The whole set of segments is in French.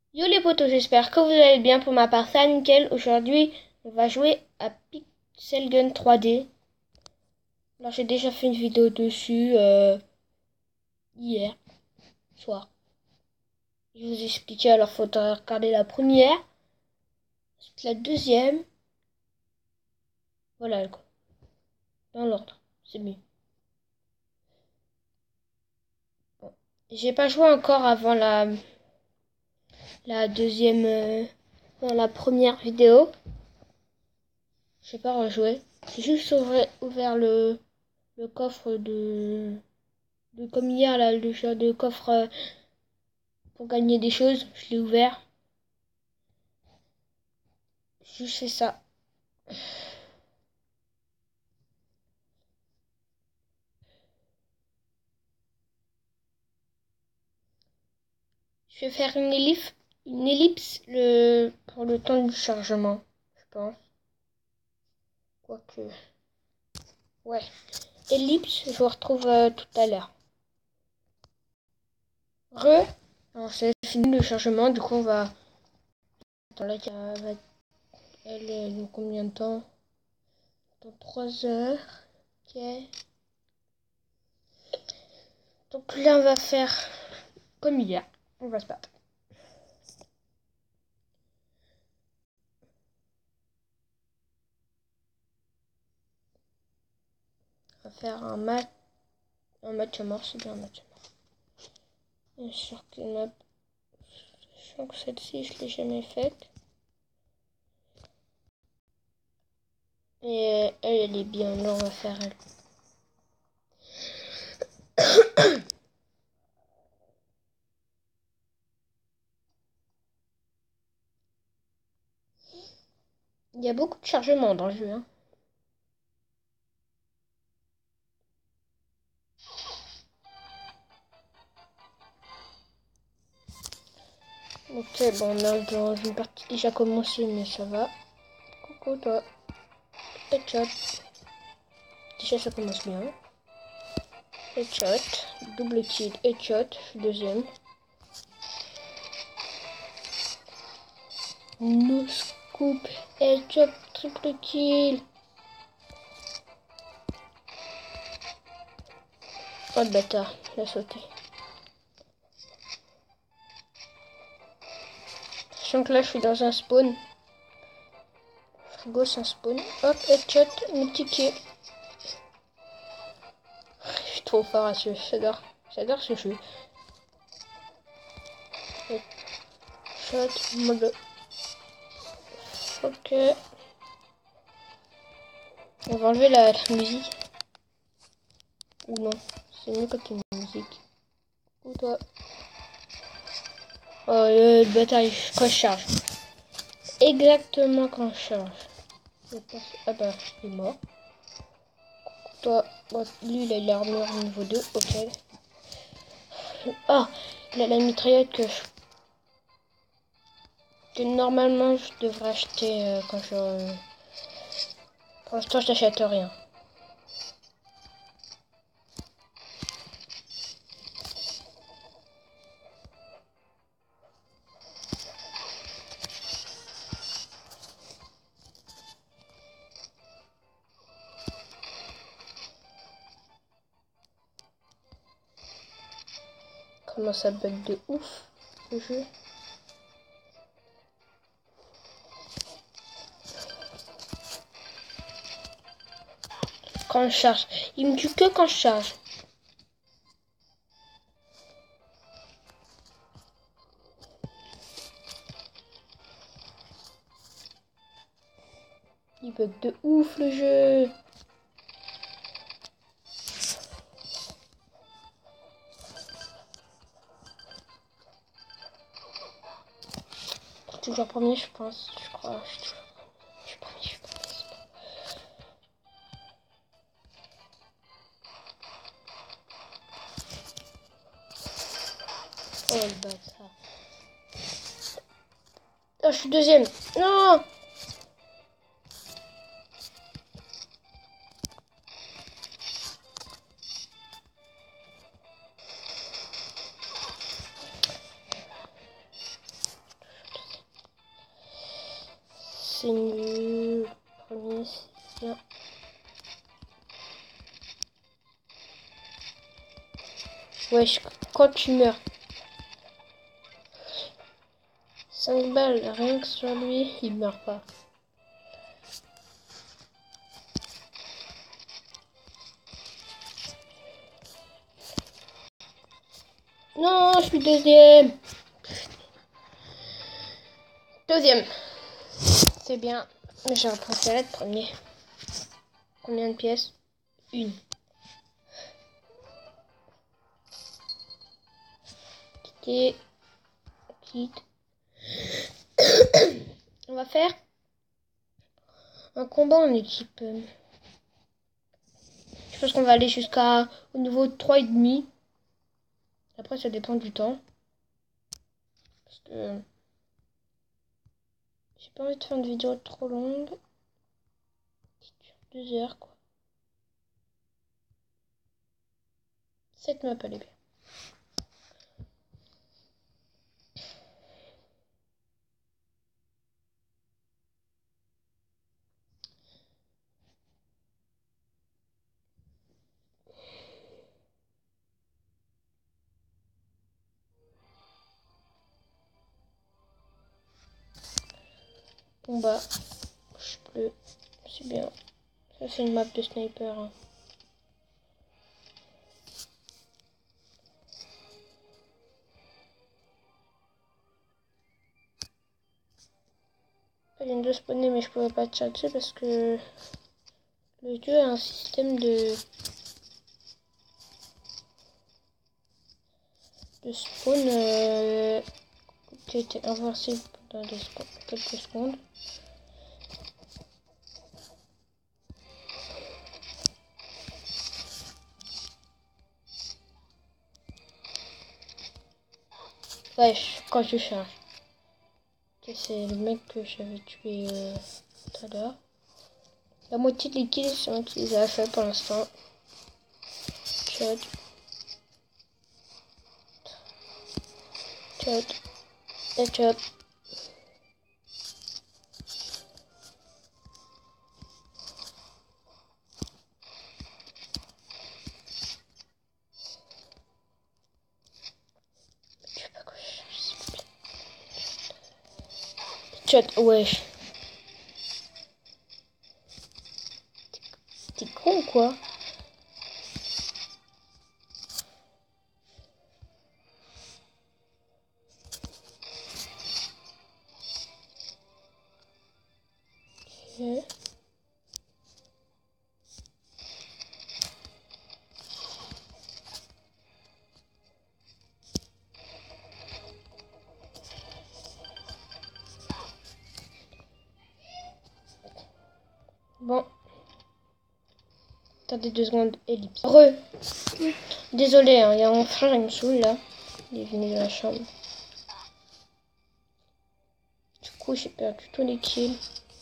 Yo les potos, j'espère que vous allez bien. Pour ma part, ça nickel. Aujourd'hui, on va jouer à Pixel Gun 3D. Alors, j'ai déjà fait une vidéo dessus hier soir. Je vous ai expliqué, alors faudra regarder la première, ensuite la deuxième. Voilà quoi. Dans l'ordre, c'est mieux. Bon. J'ai pas joué encore avant la deuxième, dans la première vidéo. J'ai pas rejoué. J'ai juste ouvert le coffre comme hier là, le jeu de coffre pour gagner des choses. Je l'ai ouvert. J'ai juste fait ça. Je vais faire une ellipse pour le temps du chargement, je pense. Quoique. Ouais. Ellipse, je vous retrouve tout à l'heure. Alors c'est fini le chargement, du coup on va. Attends, là, elle est dans combien de temps? Dans 3 heures. Ok. Donc là on va faire comme hier. On va se battre. On va faire un match à mort, c'est bien un match à mort. Bien sûr que sachant que celle-ci je l'ai jamais faite. Et elle est bien. Là on va faire elle. Il y a beaucoup de chargement dans le jeu. Hein. Ok, bon, on a dans une partie déjà commencé, mais ça va. Coucou toi. Headshot. Déjà ça commence bien. Headshot. Double kill. Headshot. Je suis deuxième. No scoop. Headshot. Triple kill. Oh le bâtard. Il a sauté. Sachant que là je suis dans un spawn. Frigo c'est un spawn. Hop, headshot. Multi-kill. Je suis trop fort à ce jeu. J'adore ce jeu. Headshot. Mode. Ok. On va enlever la musique. Ou non. C'est mieux quand il y a une musique. Ou toi. Oh le bâtard, quand je charge. Exactement quand je charge. Ah bah, il est mort. Toi, bon, lui il a l'armure niveau 2, ok. Ah, il a la mitraillette que normalement je devrais acheter quand je... Pour l'instant je n'achète rien. Comment ça bug de ouf le jeu. Quand je charge. Il me tue que quand je charge. Il bug de ouf le jeu. Toujours premier je pense, je crois. Je suis premier, je suis premier. Oh le bâtard. Oh je suis deuxième. Non. c'est nul. Premier, c'est bien. Wesh, quand tu meurs. 5 balles, rien que sur lui, il meurt pas. Non, je suis deuxième. Deuxième. C'est bien. Mais j'ai préféré être premier. Combien de pièces? Une. Quitter. Quitte. On va faire un combat en équipe. Je pense qu'on va aller jusqu'à au niveau 3,5. Après, ça dépend du temps. Parce que j'ai pas envie de faire une vidéo trop longue. 2 heures, quoi. 7 maps, elle est bien. Combat. Bleu. C'est bien. Ça, c'est une map de sniper. Hein. Elle vient de spawner, mais je pouvais pas tchatcher parce que le jeu a un système de spawn qui a été inversé pendant quelques secondes. Wesh, quand je charge. C'est le mec que j'avais tué tout à l'heure. La moitié des kills sont utilisés à faire pour l'instant. Chut. Chut. Et chut. Tu veux pas que je charge, s'il te plaît. Chut, wesh. T'es con ou quoi? Ok. Bon. Attendez 2 secondes, ellipse. Désolé, hein, il y a mon frère, il me saoule là. Il est venu dans la chambre. Du coup, j'ai perdu tous les kills.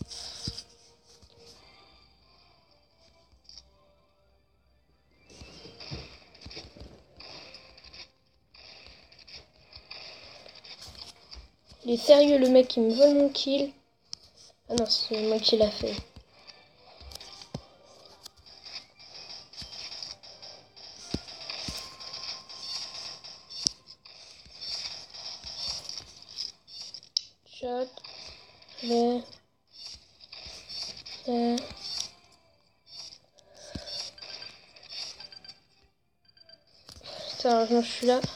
Il est sérieux, le mec, qui me vole mon kill. Ah non, c'est moi qui l'a fait. Shot. Le. Putain, je suis là.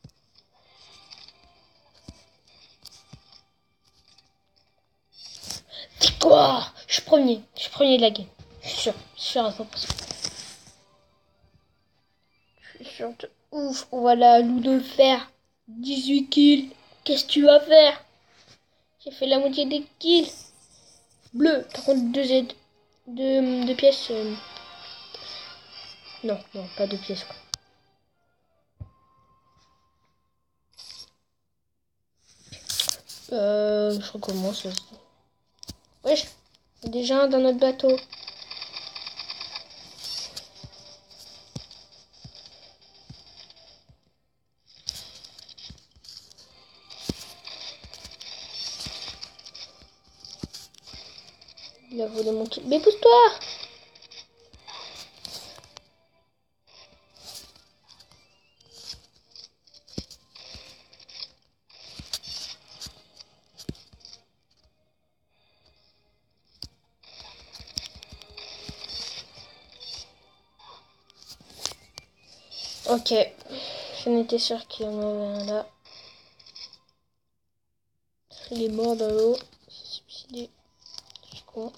C'est quoi? Je suis premier de la game. Je suis sûr à 100%. Je suis sûr de ouf. Voilà, loup de fer. 18 kills. Qu'est-ce que tu vas faire? J'ai fait la moitié des kills. Bleu, par contre, 2 aides. Deux pièces. Non, pas 2 pièces quoi. Je recommence. Wesh, il y a déjà un dans notre bateau. Il a volé mon kill. Mais pousse-toi! Ok. J'en étais sûr qu'il y en avait un là. Il est mort dans l'eau. Il s'est suicidé. Je suis con.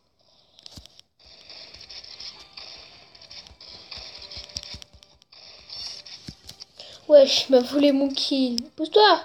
Wesh, il m'a volé mon kill. Pousse-toi!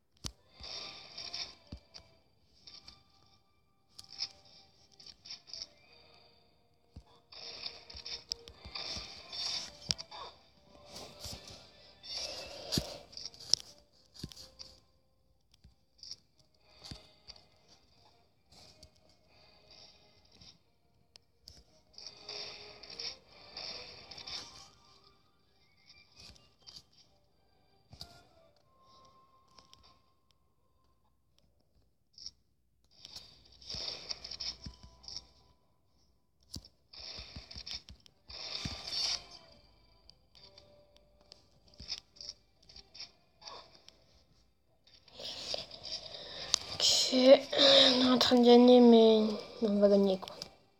Ok. On est en train de gagner, mais on va gagner quoi.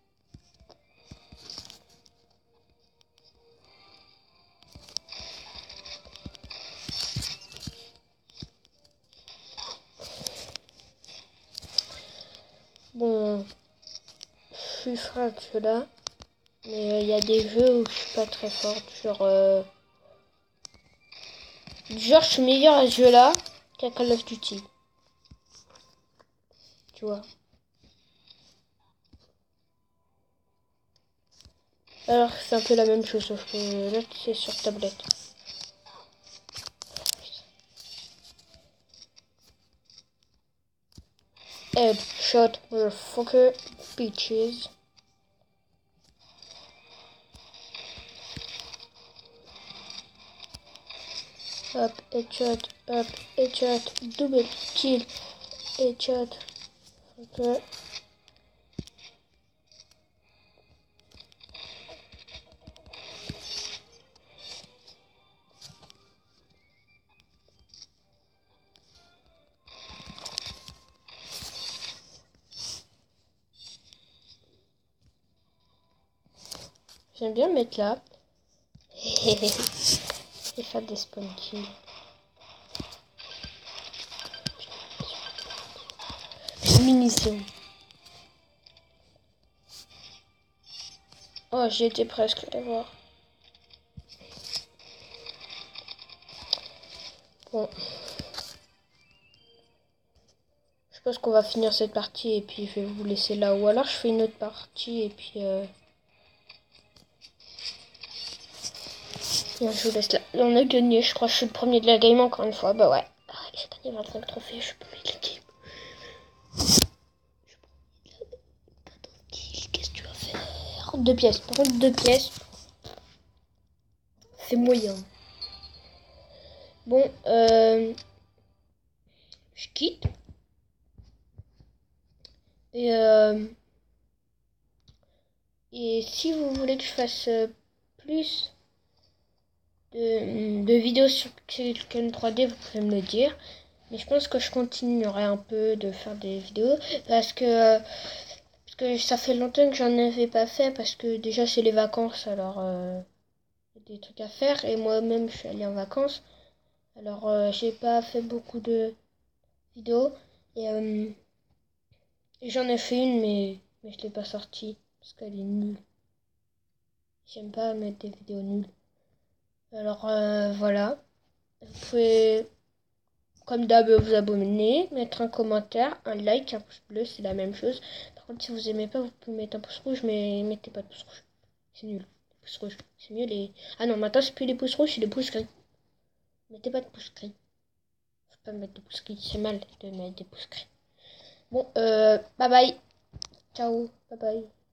Bon, je suis fort à ceux-là, mais il y a des jeux où je suis pas très forte, genre je suis meilleure à ce jeu-là qu'à Call of Duty, tu vois. Alors c'est un peu la même chose, sauf que là c'est sur tablette. Headshot, motherfucker, bitches. Hop, headshot, double kill, headshot. Ok. J'aime bien me mettre là. Et faire des spawn kills. Munitions. Oh, j'y étais presque, allez voir. Bon. Je pense qu'on va finir cette partie et puis je vais vous laisser là. Ou alors je fais une autre partie et puis... Bien, je vous laisse là. On a gagné, je crois que je suis le premier de la game encore une fois. Bah ouais. J'ai gagné 25 trophées, je suis premier de la game. Qu'est-ce que tu vas faire? 2 pièces. Par contre, 2 pièces, c'est moyen. Bon, je quitte. Et si vous voulez que je fasse plus de vidéos sur Ken 3D, vous pouvez me le dire. Mais je pense que je continuerai un peu de faire des vidéos parce que ça fait longtemps que j'en avais pas fait parce que déjà c'est les vacances, alors il y a des trucs à faire et moi-même je suis allée en vacances. Alors j'ai pas fait beaucoup de vidéos et j'en ai fait une mais je l'ai pas sortie parce qu'elle est nulle. J'aime pas mettre des vidéos nulles. Alors voilà. Vous pouvez, comme d'hab, vous abonner, mettre un commentaire, un like, un pouce bleu, c'est la même chose. Par contre, si vous aimez pas, vous pouvez mettre un pouce rouge, mais mettez pas de pouce rouge. C'est nul. Pouce rouge. C'est mieux les... Ah non, maintenant, c'est plus les pouces rouges, c'est les pouces gris. Mettez pas de pouce gris. Faut pas mettre de pouce gris, c'est mal de mettre des pouces gris. Bon, bye bye. Ciao. Bye bye.